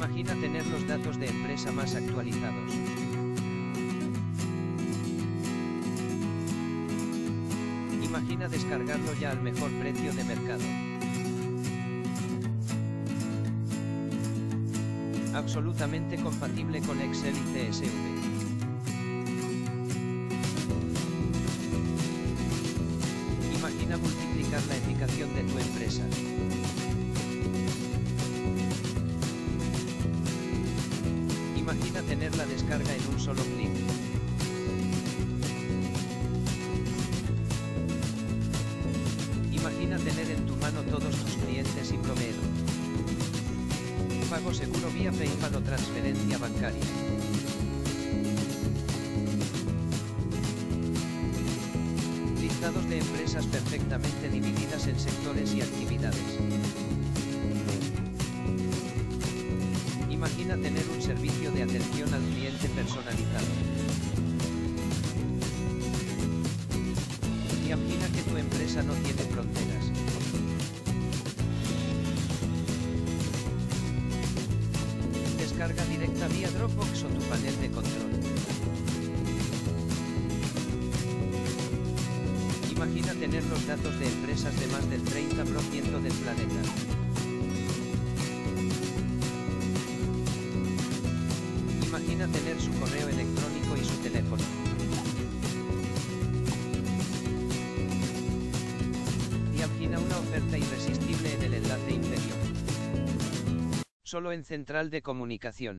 Imagina tener los datos de empresa más actualizados. Imagina descargarlo ya al mejor precio de mercado. Absolutamente compatible con Excel y CSV. Imagina multiplicar la eficacia de tu empresa. Imagina tener la descarga en un solo clic. Imagina tener en tu mano todos tus clientes y proveedores. Pago seguro vía PayPal o transferencia bancaria. Listados de empresas perfectamente divididas en sectores y actividades. Imagina tener un servicio de atención al cliente personalizado. Imagina que tu empresa no tiene fronteras. Descarga directa vía Dropbox o tu panel de control. Imagina tener los datos de empresas de más del 30% del planeta. Imagina tener su correo electrónico y su teléfono. Imagina una oferta irresistible en el enlace inferior. Solo en Central de Comunicación.